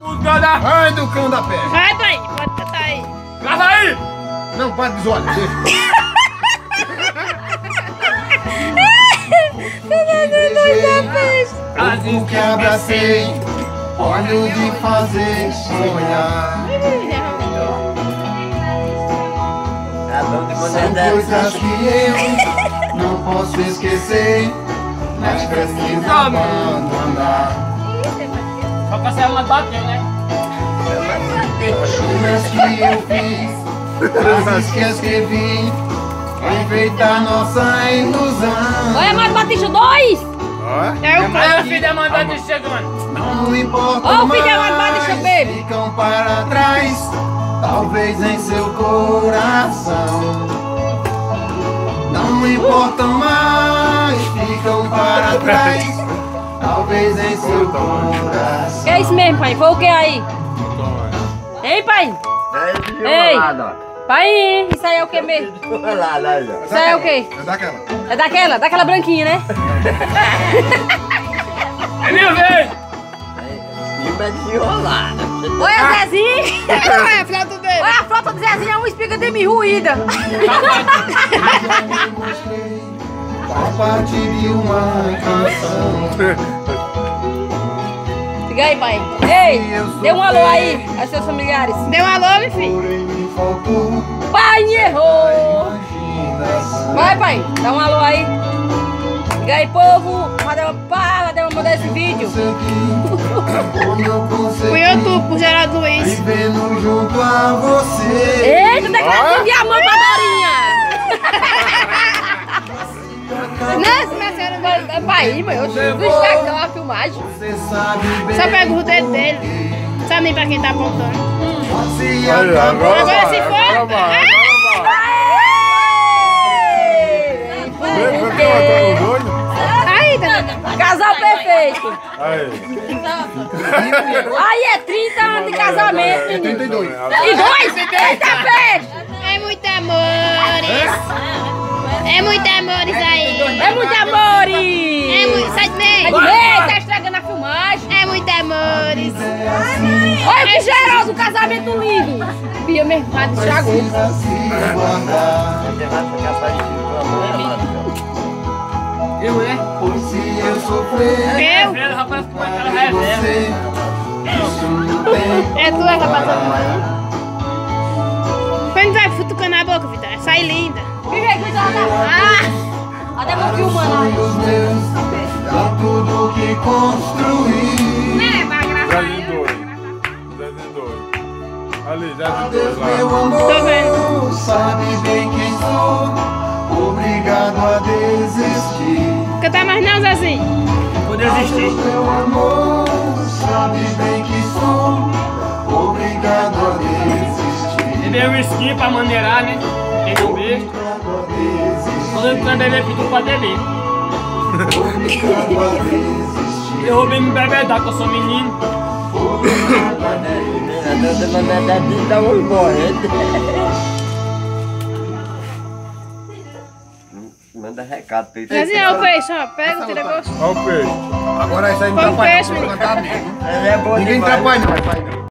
Ai, do cão da peste. Vai, pai, pode cantar aí. Grava aí! Não, para de zoar, deixa. O que abracei, olho de fazer sonhar. São coisas que eu não posso esquecer, mas preciso abandonar. Só que ela bateu, né? Churas que eu fiz, frases que escrevi, enfeitar nossa ilusão. Olha, Mário Batista 2! É o Aí o filho da mãe vai chegando. Não importa Ó, o mais, filho da Mário Batista, baby. ficam para trás, talvez em seu coração. Não importam mais, ficam para trás, talvez em seu coração. Que é isso mesmo, pai? Foi o que aí? Ei, pai? Ei! Pai, isso aí é o que mesmo? Isso aí é o que? É daquela. É daquela? Daquela branquinha, né? É minha vez! Olha, Zezinho! Olha a foto dele. Olha a frota do Zezinho, é uma espiga de mim ruída. Faz parte de uma canção. Diga aí, pai. Ei, dê um alô aí aos seus familiares. Deu um alô, meu filho. Porém me faltou Pai, errou! imaginação. Vai, pai, dá um alô aí. Diga aí, povo. Cadê uma mandar esse vídeo? Pro YouTube, pro Geraldo Luiz. Vivendo junto a você. Eita, declaração de amor pra Dorinha! Nossa, minha senhora. Pai, mãe, eu do Instagram, a filmagem. Você sabe bem. Só pega o dedo dele. Sabe nem pra quem tá apontando. Se acabou. Agora se for. Aí, tá vendo? Casal perfeito. Aí. Aí é 30 anos de casamento. É 32. E dois? Eita, peixe! É muito amores. É muito amores aí. É muito amores! É muito. Sai de meio. Ei, tá estragando a filmagem. É muito amores. Olha que Geraldo, um casamento lindo. Bia mesmo, mas estragou. Precisa se guardar. Eu, né? Pois se eu sofrer, Eu? Ela, rapaz, com aquela você, reserva. isso não tem. É tu, é rapaz. Quando vai futucando a boca, Vitória? Sai linda. Fica aí, cuidado. Até vou filmando aí. Os meus, dá tudo que construí. Zezinho dois. Ali, Zezinho Deus, dois meu lá. amor, sabe bem quem sou. Obrigado a desistir. Cantar mais não, Zezinho. Vou desistir. Meu amor, sabe bem que sou. Obrigado a desistir. Beber um skin pra maneirar, né? Tem um beijo. Obrigado a desistir. Quando eu canto, ele pediu pra beber. Obrigado a desistir. Eu roubei me bebedar, que eu sou menino. Obrigado a Manda recado pra ele. Zezinho, é o peixe, ó. Pega, tira gosto. Olha o peixe. Agora isso aí não Foi um atrapalha peixe, não. Vou menino. cantar mesmo. Ele é bom Ninguém demais. atrapalha não.